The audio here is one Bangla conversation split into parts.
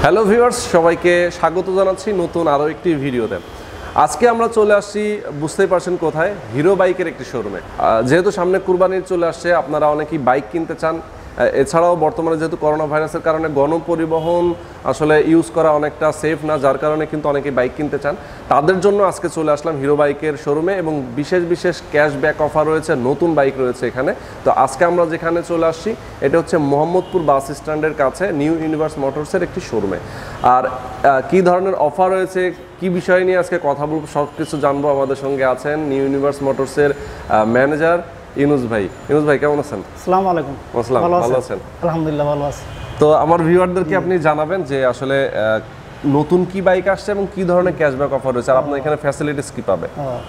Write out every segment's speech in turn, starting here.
হ্যালো ভিউয়ার্স, সবাইকে স্বাগত জানাচ্ছি নতুন আরও একটি ভিডিওতে। আজকে আমরা চলে আসছি, বুঝতেই পারছেন কোথায়, হিরো বাইকের একটি শোরুমে। যেহেতু সামনে কুরবানির চলে আসছে, আপনারা অনেকেই বাইক কিনতে চান। এছাড়াও বর্তমানে যেহেতু করোনা ভাইরাসের কারণে গণপরিবহন আসলে ইউজ করা অনেকটা সেফ না, যার কারণে কিন্তু অনেকেই বাইক কিনতে চান। তাদের জন্য আজকে চলে আসলাম হিরো বাইকের শোরুমে এবং বিশেষ ক্যাশব্যাক অফার রয়েছে, নতুন বাইক রয়েছে এখানে। তো আজকে আমরা যেখানে চলে আসছি এটা হচ্ছে মোহাম্মদপুর বাস স্ট্যান্ডের কাছে নিউ ইউনিভার্স মোটরসের একটি শোরুমে। আর কি ধরনের অফার রয়েছে, কি বিষয় নিয়ে আজকে কথা বলবো, সব কিছু জানবো। আমাদের সঙ্গে আছেন নিউ ইউনিভার্স মোটরসের ম্যানেজার ইউনুস ভাই। ইউনুস ভাই, কেমন আছেন? আসসালামু আলাইকুম। আসসালাম, ভালো আছেন? আলহামদুলিল্লাহ ভালো আছি। তো আমার ভিউয়ারদেরকে আপনি জানাবেন যে আসলে নতুন কি বাইক আসছে এবং কি ধরনের ক্যাশব্যাক অফার রয়েছে, আর আপনার এখানে ফ্যাসিলিটিস কি পাবে?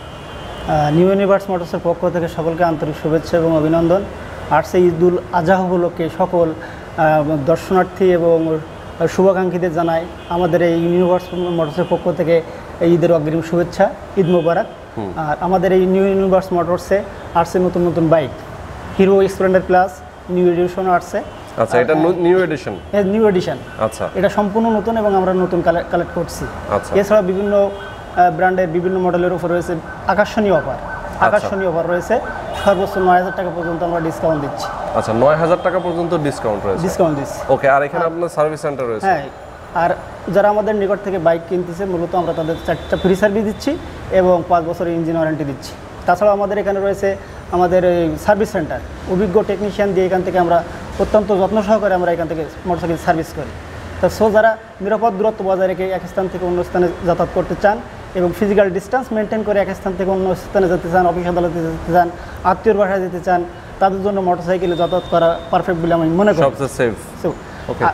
নিউ ইউনিভার্স মোটরসের পক্ষ থেকে সকলকে আন্তরিক শুভেচ্ছা এবং অভিনন্দন। আসছে ঈদুল আজহা উপলক্ষে সকল দর্শনার্থী এবং শুভাকাঙ্ক্ষীদের জানাই আমাদের এই ইউনিভার্স মোটরসের পক্ষ থেকে ঈদের অগ্রিম শুভেচ্ছা, ঈদ মোবারক। আর আমাদের এই নিউ ইউনিভার্স মোটরসে আসছে নতুন bike, Hero Splendor plus new edition আসছে। আচ্ছা, এটা নিউ এডিশন? New addition. আচ্ছা, এটা সম্পূর্ণ নতুন এবং আমরা নতুন কালেক্ট করছি। আচ্ছা, এছাড়া বিভিন্ন ব্র্যান্ডের বিভিন্ন মডেলের উপর রয়েছে আকর্ষণীয় অফার রয়েছে। সর্বোচ্চ ৯,০০০ টাকা পর্যন্ত আমরা ডিসকাউন্ট দিচ্ছি। আচ্ছা, ৯,০০০ টাকা পর্যন্ত ডিসকাউন্ট দিচ্ছি। ওকে, আর এখানে আপনার সার্ভিস সেন্টার রয়েছে? হ্যাঁ, আর যারা আমাদের নিকট থেকে বাইক কিনতেছে মূলত আমরা তাদের 4টা ফ্রি সার্ভিস দিচ্ছি এবং 5 বছরের ইঞ্জিন ওয়ারেন্টি দিচ্ছি। তাছাড়াও আমাদের এখানে রয়েছে আমাদের এই সার্ভিস সেন্টার, অভিজ্ঞ টেকনিশিয়ান দিয়ে এখান থেকে আমরা অত্যন্ত যত্ন সহকারে আমরা এখান থেকে মোটরসাইকেল সার্ভিস করি। তো যারা নিরাপদ দূরত্ব বজায় রেখে এক স্থান থেকে অন্য স্থানে যাতায়াত করতে চান এবং ফিজিক্যাল ডিস্টেন্স মেনটেন করে এক স্থান থেকে অন্য স্থানে যেতে চান, অফিস আদালতে যেতে চান, আত্মীয়র বাসায় যেতে চান, তাদের জন্য মোটরসাইকেলে যাতায়াত করা পারফেক্ট বলে আমি মনে করি। সবচেয়ে সেফ। ওকে।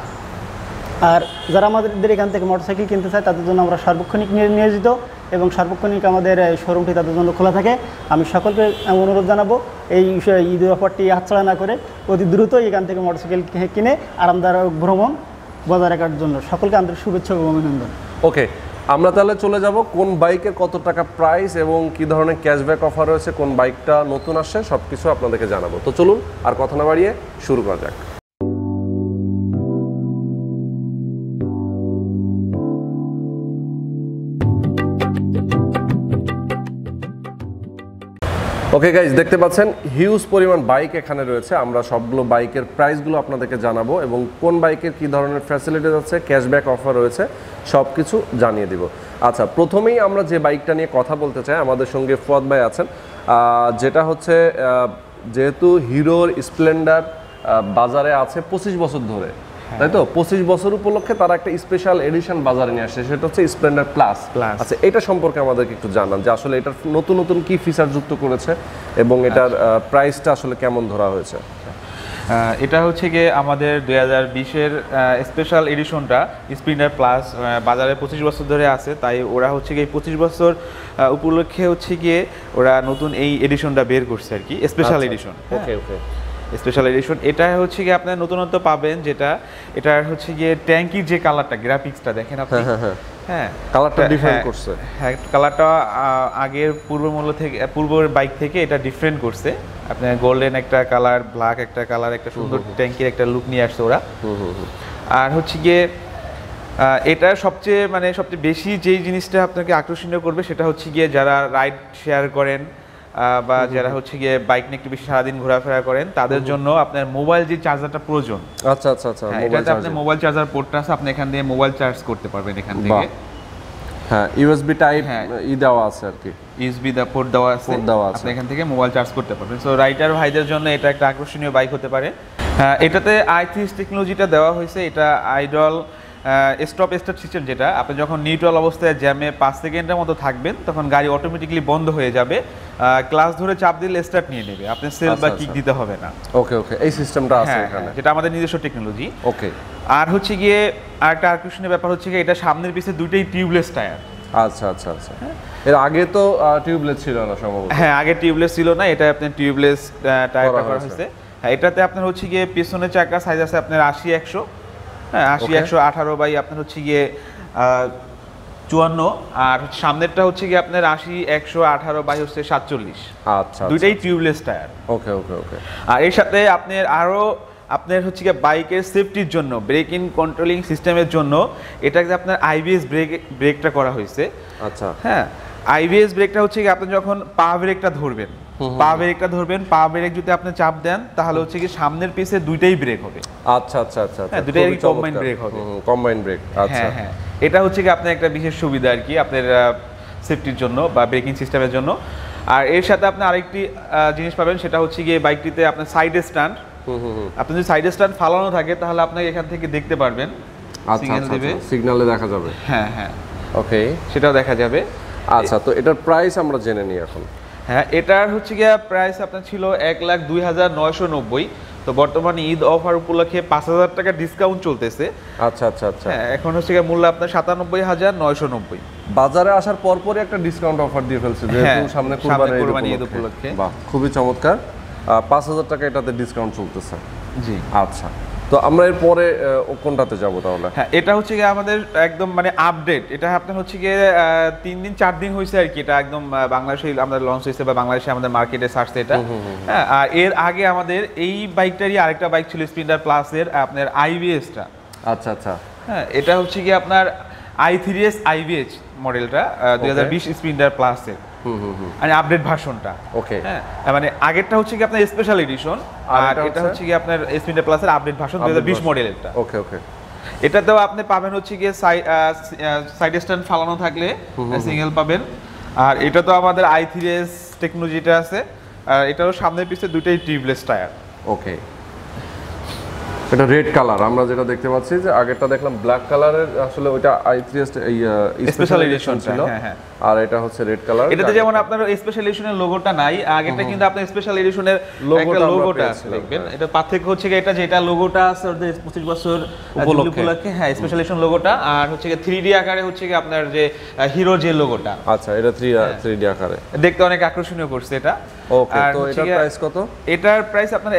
আর যারা আমাদের এখান থেকে মোটরসাইকেল কিনতে চায় তাদের জন্য আমরা সার্বক্ষণিক নিয়োজিত এবং সার্বক্ষণিক আমাদের শোরুমটি তাদের জন্য খোলা থাকে। আমি সকলকে অনুরোধ জানাবো এই ঈদের অফারটি হাতছাড়া না করে অতি দ্রুতই এখান থেকে মোটরসাইকেল কিনে আরামদায়ক ভ্রমণ বজায় রাখার জন্য সকলকে আন্তরিক শুভেচ্ছা এবং অভিনন্দন। ওকে, আমরা তাহলে চলে যাব কোন বাইকের কত টাকা প্রাইস এবং কি ধরনের ক্যাশব্যাক অফার রয়েছে, কোন বাইকটা নতুন আসছে, সব কিছু আপনাদেরকে জানাবো। তো চলুন আর কথা না বাড়িয়ে শুরু করা যাক। ওকে গাইজ, দেখতে পাচ্ছেন হিউজ পরিমাণ বাইক এখানে রয়েছে। আমরা সবগুলো বাইকের প্রাইসগুলো আপনাদেরকে জানাবো এবং কোন বাইকের কী ধরনের ফ্যাসিলিটিস আছে, ক্যাশব্যাক অফার রয়েছে, সব কিছু জানিয়ে দিব। আচ্ছা, প্রথমেই আমরা যে বাইকটা নিয়ে কথা বলতে চাই, আমাদের সঙ্গে ফুয়াদ ভাই আছেন, যেটা হচ্ছে যেহেতু হিরোর স্প্লেন্ডার বাজারে আছে 25 বছর ধরে, তাই তো? 25 বছর উপলক্ষে তারা একটা স্পেশাল এডিশন বাজারে নিয়ে আসছে, সেটা হচ্ছে স্প্লেন্ডার প্লাস। আচ্ছা, এটা সম্পর্কে আমাদেরকে একটু জানান যে আসলে এটার নতুন কি ফিচার যুক্ত করেছে এবং এটার প্রাইসটা আসলে কেমন ধরা হয়েছে। এটা হচ্ছে গিয়ে আমাদের 2020-এর স্পেশাল এডিশনটা স্প্লেন্ডার প্লাস বাজারে 25 বছর ধরে আছে, তাই ওরা হচ্ছে গিয়ে 25 বছর উপলক্ষে হচ্ছে গিয়ে ওরা নতুন এই এডিশনটা বের করছে আর কি, special edition. Okay okay, special edition এটা হচ্ছে গিয়ে আপনার নতুনত্ব পাবেন, যেটা এটার হচ্ছে গিয়ে ট্যাঙ্কির যে কালারটা, গ্রাফিক্সটা দেখেন আপনি। হ্যাঁ, কালারটা ডিফারেন্ট করছে। হ্যাঁ, কালারটা আগের পূর্বের বাইক থেকে এটা ডিফারেন্ট করছে। আপনার গোল্ডেন একটা কালার, ব্ল্যাক একটা কালার, একটা সুন্দর ট্যাঙ্কির একটা লুক নিয়ে আসছে ওরা। আর হচ্ছে গিয়ে এটার সবচেয়ে বেশি যেই জিনিসটা আপনাকে আকর্ষণীয় করবে সেটা হচ্ছে গিয়ে যারা রাইড শেয়ার করেন বা যারা হচ্ছে গিয়ে বাইক নিয়ে একটু বেশি সারাদিন ঘোরাফেরা করেন, তাদের জন্য আপনার মোবাইল যে চার্জারটা প্রয়োজন। আচ্ছা আচ্ছা আচ্ছা, এটাতে আপনার মোবাইল চার্জার পোর্টটা আছে, আপনি এখান দিয়ে মোবাইল চার্জ করতে পারবেন এখান থেকে। হ্যাঁ, ইউএসবি টাইপ দেওয়া আছে আর কি, ইউএসবি পোর্ট দেওয়া আছে, আপনি এখান থেকে মোবাইল চার্জ করতে পারবেন। সো রাইডার ভাইদের জন্য এটা একটা আকর্ষণীয় বাইক হতে পারে। এটাতে i3 টেকনোলজিটা দেওয়া হয়েছে। এটা আইডল স্টপ স্টার্ট সিস্টেম, যেটা আপনি যখন নিউট্রাল অবস্থায় জ্যামে 5 সেকেন্ডের মতো থাকবেন তখন গাড়ি অটোমেটিক্যালি বন্ধ হয়ে যাবে, ক্লাস ধরে চাপ দিলে স্টার্ট নিয়ে নেবে, আপনি সেল বা কিক দিতে হবে না। ওকে ওকে, এই সিস্টেমটা আছে এখানে, যেটা আমাদের নিজস্ব টেকনোলজি। ওকে। আর হচ্ছে গিয়ে আরেকটা আকর্ষণীয় ব্যাপার হচ্ছে গিয়ে এটা সামনের পিছে দুটোই টিউবলেস টায়ার। আচ্ছা আচ্ছা আচ্ছা, এর আগে তো টিউবলেস ছিল না সম্ভবত? হ্যাঁ, আগে টিউবলেস ছিল না, এটা আপনার টিউবলেস টায়ার করা হয়েছে। হ্যাঁ, এটাতে আপনার হচ্ছে গিয়ে পিছনের চাকা সাইজ আছে আপনার 80-100, হ্যাঁ 80-118 বাই আপনার হচ্ছে গিয়ে 54, আর সামনেরটা হচ্ছে গিয়ে আপনার 80-118 বাই হচ্ছে 47। আচ্ছা, দুইটাই টিউবলেস টায়ার। ওকে ওকে ওকে। আর এর সাথে আপনার আরো আপনার হচ্ছে গিয়ে বাইকের সেফটির জন্য ব্রেক ইন কন্ট্রোলিং সিস্টেমের জন্য এটাকে আপনার আইবিএস ব্রেকটা করা হয়েছে। আচ্ছা হ্যাঁ, আইবিএস ব্রেকটা হচ্ছে কি আপনি যখন পা ব্রেকটা ধরবেন, পা ব্রেক যদি আপনি চাপ দেন তাহলে হচ্ছে কি সামনের পিছে দুইটাই ব্রেক হবে। আচ্ছা আচ্ছা আচ্ছা হ্যাঁ, দুইটাই কম্বাইন্ড ব্রেক হবে। কম্বাইন্ড ব্রেক, আচ্ছা হ্যাঁ হ্যাঁ, এটা হচ্ছে কি আপনার একটা বিশেষ সুবিধা আর কি আপনার সেফটির জন্য বা ব্রেকিং সিস্টেমের জন্য। আর এর সাথে আপনি আরেকটি জিনিস পাবেন, সেটা হচ্ছে গিয়ে বাইকটিতে আপনার সাইডে স্ট্যান্ড। আপনি যদি সাইডে স্ট্যান্ড ফালানো থাকে তাহলে আপনাকে এখান থেকে দেখতে পারবেন, সিগন্যাল দিবে, সিগন্যালে দেখা যাবে। হ্যাঁ হ্যাঁ, ওকে, সেটাও দেখা যাবে। আচ্ছা, তো এটার প্রাইস আমরা জেনে নিই এখন। হ্যাঁ, এটার হচ্ছে গিয়ে প্রাইস আপনার ছিল 1,02,990। তো বর্তমানে ঈদ অফার উপলক্ষে 5,000 টাকা ডিসকাউন্ট চলতেছে। আচ্ছা আচ্ছা আচ্ছা, হ্যাঁ, এখন হচ্ছে গিয়ে মূল্য আপনার 97,990। বাজারে আসার পরপরই একটা ডিসকাউন্ট অফার দিয়ে ফেলছে, যেহেতু সামনে কুরবানি ঈদ উপলক্ষে। বাহ, খুবই চমৎকার। 5,000 টাকা এটাতে ডিসকাউন্ট চলতেছে। জি, আচ্ছা, তো আমরা এর পরে কোনটাতে যাব তাহলে? হ্যাঁ, এটা হচ্ছে গিয়ে আমাদের একদম মানে আপডেট। এটা আপনার হচ্ছে গিয়ে 3-4 দিন হয়েছে আর কি, এটা একদম বাংলাদেশে আমাদের লঞ্চ হয়েছে বা বাংলাদেশে আমাদের মার্কেটে ছাড়ছে এটা। হ্যাঁ, আর এর আগে আমাদের এই বাইকটারই আরেকটা বাইক ছিল স্প্লেন্ডার প্লাসের আপনার আইবিএসটা। আচ্ছা আচ্ছা, হ্যাঁ, এটা হচ্ছে গিয়ে আপনার i3s IBH মডেলটা 2020 স্প্লেন্ডার প্লাসের মানে আপডেট ভার্সনটা। ওকে, হ্যাঁ, মানে আগেরটা হচ্ছে কি আপনার স্পেশাল এডিশন, আর এটা হচ্ছে কি আপনার স্প্লেন্ডার প্লাসের আপডেট ভার্সন 2020 মডেলেরটা। ওকে ওকে, এটাতেও আপনি পাবেন হচ্ছে গিয়ে সাইড স্ট্যান্ড ফালানো থাকলে সিঙ্গেল পাবেন। আর এটা তো আমাদের i3s টেকনোলজিটা আছে, আর এটারও সামনের পিছে দুইটাই টিউবলেস টায়ার। ওকে, এটা রেড কালার, আমরা যেটা দেখতে পাচ্ছি যে আগেরটা দেখলাম ব্ল্যাক কালারের, আসলে ওইটা i3s স্পেশাল এডিশন ছিল। হ্যাঁ হ্যাঁ, আর এটা হচ্ছে রেড কালার। এটাতে যেমন আপনার স্পেশাল এডিশনের লোগোটা নাই, আগেরটা কিন্তু আপনার স্পেশাল এডিশনের একটা লোগোটা আছে দেখবেন। এটা পার্থক্য হচ্ছে এটা যেটা লোগোটা আছে ওদের 25 বছর উপলক্ষে, হ্যাঁ স্পেশাল এডিশন লোগোটা, আর হচ্ছে 3D আকারে হচ্ছে কি আপনার যে হিরো যে লোগোটা। আচ্ছা, এটা 3D আকারে দেখতে অনেক আকর্ষণীয় করছে এটা। ওকে, তো এটার প্রাইস কত? এটার প্রাইস আপনার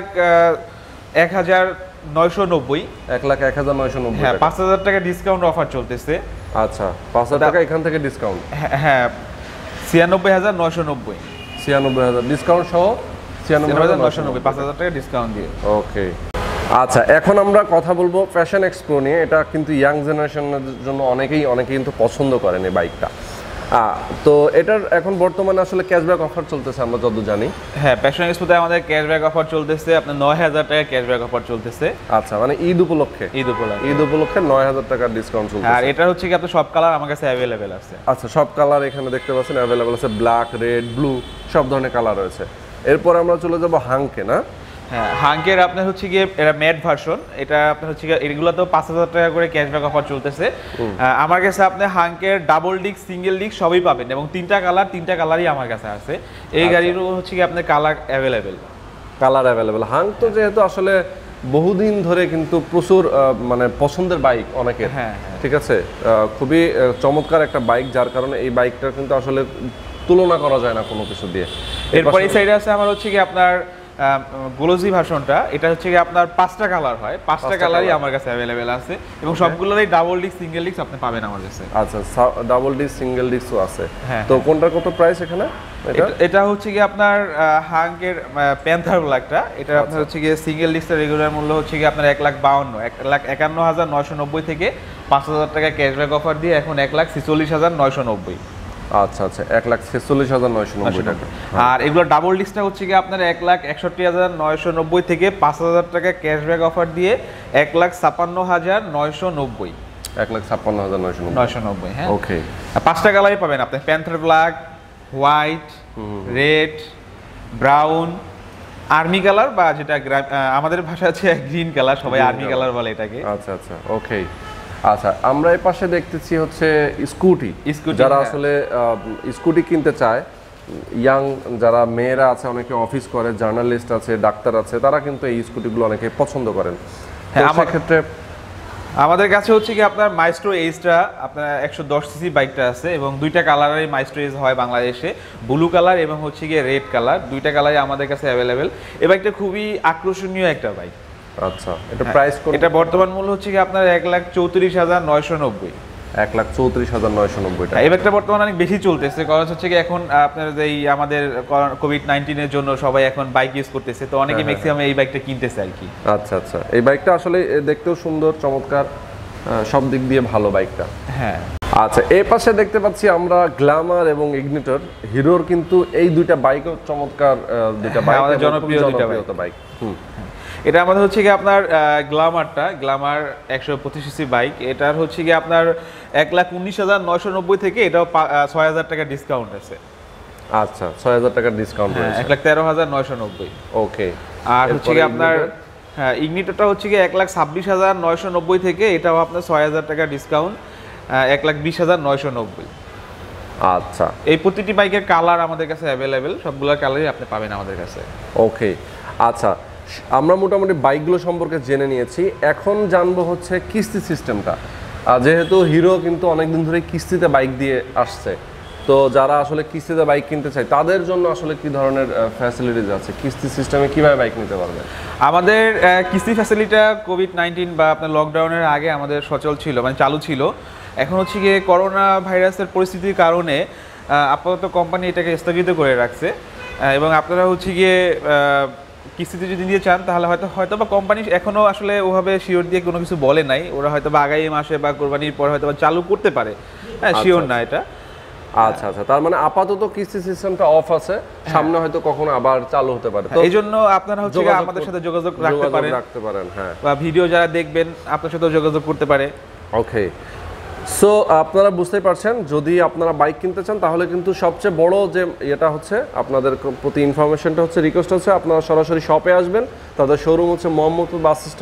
1,01,990। 1,01,990। হ্যাঁ, 5,000 টাকা ডিসকাউন্ট অফার চলতেছে। আচ্ছা, 5,000 টাকা এখান থেকে ডিসকাউন্ট। হ্যাঁ, 96,990। 96,000 ডিসকাউন্ট সহ 96,990, 5,000 টাকা ডিসকাউন্ট দিয়ে। ওকে, আচ্ছা, এখন আমরা কথা বলবো ফ্যাশন এক্সপ্রো নিয়ে। এটা কিন্তু ইয়াং জেনারেশনের জন্য অনেকেই কিন্তু পছন্দ করেন এই বাইকটা। তো এটার এখন বর্তমানে আসলে ক্যাশব্যাক অফার চলতেছে আমরা যতদূর জানি। হ্যাঁ, প্যাশন এক্সপোতে আমাদের ক্যাশব্যাক অফার চলতেছে, আপনার 9,000 টাকা ক্যাশব্যাক অফার চলতেছে। আচ্ছা, মানে ঈদ উপলক্ষে 9,000 টাকার ডিসকাউন্ট চলতেছে। আর এটা হচ্ছে কি আপনার সব কালার আমার কাছে অ্যাভেলেবেল আছে। আচ্ছা, সব কালার এখানে দেখতে পাচ্ছেন অ্যাভেলেবেল আছে, ব্ল্যাক, রেড, ব্লু, সব ধরনের কালার রয়েছে। এরপর আমরা চলে যাব হাঙ্কে, না? হ্যাঁ, হাঙ্কের আপনার হচ্ছে গিয়ে এটা ম্যাট ভার্সন। এটা আপনার হচ্ছে গিয়ে এগুলো তো 5,000 টাকা করে ক্যাশব্যাক অফার চলতেছে। আমার কাছে আপনি হাঙ্কের ডাবল ডিস্ক, সিঙ্গেল ডিস্ক সবই পাবেন, এবং তিনটা কালারই আমার কাছে আছে। এই গাড়িরও হচ্ছে গিয়ে আপনার কালার অ্যাভেলেবেল। হাঙ্ক তো যেহেতু আসলে বহুদিন ধরে কিন্তু প্রচুর মানে পছন্দের বাইক অনেকের। হ্যাঁ, ঠিক আছে, খুবই চমৎকার একটা বাইক, যার কারণে এই বাইকটার কিন্তু আসলে তুলনা করা যায় না কোনো কিছু দিয়ে। এরপর এই সাইডে আছে আমার হচ্ছে কি আপনার গ্লোজি ভার্সনটা। এটা হচ্ছে কি আপনার 5টা কালার হয়, 5টা কালারই আমার কাছে অ্যাভেলেবেল আছে, এবং সবগুলোরই ডাবল ডিস্ক, সিঙ্গেল ডিস্ক আপনি পাবেন আমার কাছে। আচ্ছা, ডাবল ডিস্ক, সিঙ্গেল ডিস্কও আছে। হ্যাঁ, তো কোনটার কত প্রাইস এখানে? এটা হচ্ছে কি আপনার হাঙ্কের প্যান্থার ব্ল্যাকটা। এটা আপনার হচ্ছে কি সিঙ্গেল ডিস্কের রেগুলার মূল্য হচ্ছে কি আপনার 1,52,1,51,990 থেকে 5,000 টাকা ক্যাশব্যাক অফার দিয়ে এখন 1,46,990। আচ্ছা আচ্ছা, 1,46,990 টাকা। আর এগুলো ডাবল ডিস্কটা হচ্ছে কি আপনার 1,61,990 থেকে 5,000 টাকা ক্যাশব্যাক অফার দিয়ে 1,56,990। 1,56,990। হ্যাঁ, ওকে, 5টা কালারই পাবেন আপনি, panther black, white, red, brown, army colour, বা যেটা আমাদের ভাষা আছে গ্রিন কালার, সবাই আর্মি কালার বলে এটাকে। আচ্ছা আচ্ছা, ওকে। আচ্ছা, আমরা এই পাশে দেখতেছি হচ্ছে স্কুটি। যারা আসলে স্কুটি কিনতে চায়, ইয়াং যারা মেয়েরা আছে, অনেকে অফিস করে, জার্নালিস্ট আছে, ডাক্তার আছে, তারা কিন্তু এই স্কুটিগুলো অনেকে পছন্দ করেন। হ্যাঁ, আমার ক্ষেত্রে আমাদের কাছে হচ্ছে কি আপনার মাইস্ট্রো এইজটা আপনার 110 সিসি বাইকটা আছে, এবং দুইটা কালারেরই মাইস্ট্রো এইজ হয় বাংলাদেশে, ব্লু কালার এবং হচ্ছে গিয়ে রেড কালার, দুইটা কালারই আমাদের কাছে অ্যাভেলেবেল। এই বাইকটা খুবই আকর্ষণীয় একটা বাইক। আচ্ছা, এটা প্রাইস কত? এটা বর্তমান মূল্য হচ্ছে কি আপনার 1,34,990। 1,34,990 টাকা। এই ব্যাগটা বর্তমানে অনেক বেশি চলতেছে, কারণ হচ্ছে কি এখন আপনার এই আমাদের কোভিড-19 জন্য সবাই এখন বাইক ইউজ করতেছে, তো অনেকে ম্যাক্সিমাম এই বাইকটা কিনতেছে আর কি। আচ্ছা আচ্ছা, এই বাইকটা আসলে দেখতেও সুন্দর, চমৎকার, সব দিক দিয়ে ভালো বাইকটা। হ্যাঁ আচ্ছা, এই পাশে দেখতে পাচ্ছি আমরা গ্ল্যামার এবং ইগনিটর। হিরোর কিন্তু এই দুইটা বাইকও চমৎকার দুইটা বাইক, আমাদের জনপ্রিয় দুইটা বাইক। এটা আমাদের হচ্ছে কি আপনার গ্ল্যামার 125 সিসি বাইক। এটার হচ্ছে কি আপনার 1,19,990 থেকে এটাও 6,000 টাকা ডিসকাউন্ট আছে। আচ্ছা, 6,000 টাকার ডিসকাউন্ট রয়েছে। 1,13,990। ওকে। আর হচ্ছে কি আপনার ইগনিটরটা হচ্ছে কি 1,26,990 থেকে এটাও আপনার 6,000 টাকা ডিসকাউন্ট, 1,20,990। আচ্ছা, এই প্রতিটি বাইকের কালার আমাদের কাছে অ্যাভেলেবেল, সবগুলো কালারই আপনি পাবেন আমাদের কাছে। ওকে। আচ্ছা, আমরা মোটামুটি বাইকগুলো সম্পর্কে জেনে নিয়েছি, এখন জানবো হচ্ছে কিস্তি সিস্টেমটা। যেহেতু হিরো কিন্তু অনেকদিন ধরে কিস্তিতে বাইক দিয়ে আসছে, তো যারা আসলে কিস্তিতে বাইক কিনতে চায় তাদের জন্য আসলে কি ধরনের ফ্যাসিলিটিস আছে, কিস্তি সিস্টেমে কিভাবে বাইক নিতে পারবে? আমাদের কিস্তি ফ্যাসিলিটিটা কোভিড-19 বা আপনার লকডাউনের আগে আমাদের সচল ছিল, মানে চালু ছিল। এখন হচ্ছে গিয়ে করোনা ভাইরাসের পরিস্থিতির কারণে আপাতত কোম্পানি এটাকে স্থগিত করে রাখছে, এবং আপনারা হচ্ছে গিয়ে কিস্তিতে যদি নিতে চান তাহলে হয়তো বা কোম্পানি এখনও আসলে ওভাবে শিওর দিয়ে কোনো কিছু বলে নাই, ওরা হয়তো বা আগামী মাসে বা কোরবানির পর হয়তো বা চালু করতে পারে, হ্যাঁ শিওর না এটা। আচ্ছা আচ্ছা, তার মানে আপাতত কিস্তি সিস্টেমটা অফ আছে, সামনে হয়তো কখনো আবার চালু হতে পারে, তো এই জন্য আপনারা হচ্ছে আমাদের সাথে যোগাযোগ রাখতে পারেন, হ্যাঁ, বা ভিডিও যারা দেখবেন আপনার সাথে যোগাযোগ করতে পারে। ওকে। সো আপনারা বুঝতেই পারছেন, যদি আপনারা বাইক কিনতে চান তাহলে কিন্তু সবচেয়ে বড় যে এটা হচ্ছে আপনাদের প্রতি ইনফরমেশনটা হচ্ছে, রিকোয়েস্ট হচ্ছে আপনারা সরাসরি শপে আসবেন। তাদের শোরুম হচ্ছে মোহাম্মদপুর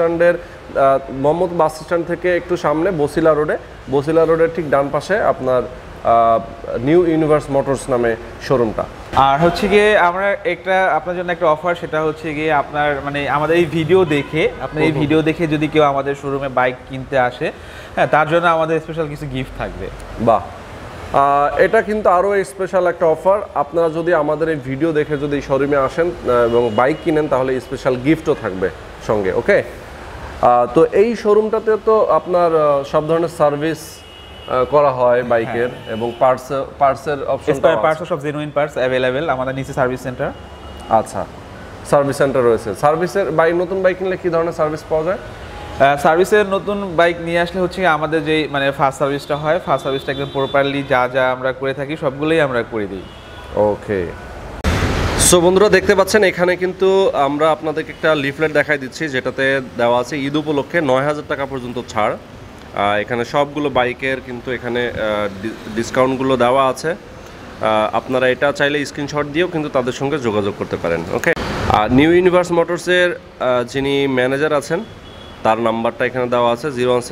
বাস স্ট্যান্ড থেকে একটু সামনে বসিলা রোডের ঠিক ডান পাশে আপনার নিউ ইউনিভার্স মোটরস নামে শোরুমটা। আর হচ্ছে গিয়ে আমরা আপনার জন্য একটা অফার, সেটা হচ্ছে গিয়ে আপনার মানে আমাদের এই ভিডিও দেখে যদি কেউ আমাদের শোরুমে বাইক কিনতে আসে, হ্যাঁ তার জন্য আমাদের স্পেশাল কিছু গিফট থাকবে। বাহ, এটা কিন্তু আরও স্পেশাল একটা অফার। আপনারা যদি আমাদের এই ভিডিও দেখে যদি শোরুমে আসেন এবং বাইক কিনেন তাহলে স্পেশাল গিফটও থাকবে সঙ্গে। ওকে, তো এই শোরুমটাতে তো আপনার সব ধরনের সার্ভিস করা হয় বাইকের, এবং পার্টসের অপশন, পার্টস সব জেনুইন পার্টস অ্যাভেলেবেল আমাদের নিচে সার্ভিস সেন্টার। আচ্ছা, সার্ভিস সেন্টার রয়েছে। সার্ভিসের নতুন বাইক কিনলে কি ধরনের সার্ভিস পাওয়া যায়? সার্ভিসের নতুন বাইক নিয়ে আসলে হচ্ছে আমাদের যে মানে ফার্স্ট সার্ভিসটা হয়, ফার্স্ট সার্ভিসটা একদম প্রপারলি যা আমরা করে থাকি সবগুলোই আমরা করে দিই। ওকে। সো বন্ধুরা দেখতে পাচ্ছেন এখানে কিন্তু আমরা আপনাদেরকে একটা লিফলেট দেখাই দিচ্ছি, যেটাতে দেওয়া আছে ঈদ উপলক্ষে 9,000 টাকা পর্যন্ত ছাড়। এখানে সবগুলো বাইকের কিন্তু এখানে ডিসকাউন্টগুলো দেওয়া আছে। আপনারা এটা চাইলে স্ক্রিনশট দিয়েও কিন্তু তাদের সঙ্গে যোগাযোগ করতে পারেন। ওকে। আর নিউ ইউনিভার্স মোটরসের যিনি ম্যানেজার আছেন তার নাম্বারটা এখানে দেওয়া আছে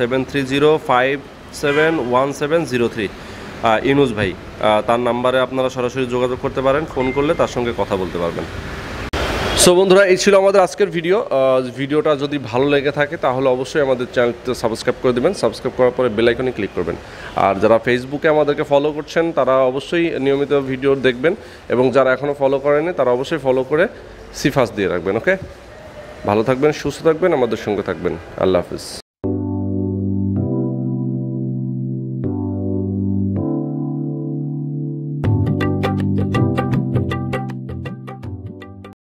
01730571703, ইনুস ভাই। তার নাম্বারে আপনারা সরাসরি যোগাযোগ করতে পারেন, ফোন করলে তার সঙ্গে কথা বলতে পারবেন। সো বন্ধুরা, এই ছিল আমাদের আজকের ভিডিওটা যদি ভালো লেগে থাকে তাহলে অবশ্যই আমাদের চ্যানেলটা সাবস্ক্রাইব করে দেবেন। সাবস্ক্রাইব করার পরে বেল আইকনে ক্লিক করবেন। আর যারা ফেসবুকে আমাদেরকে ফলো করছেন তারা অবশ্যই নিয়মিত ভিডিও দেখবেন, এবং যারা এখনও ফলো করেনি তারা অবশ্যই ফলো করে সিফাস দিয়ে রাখবেন। ওকে, ভালো থাকবেন, সুস্থ থাকবেন, আমাদের সঙ্গে থাকবেন। আল্লাহ হাফিজ।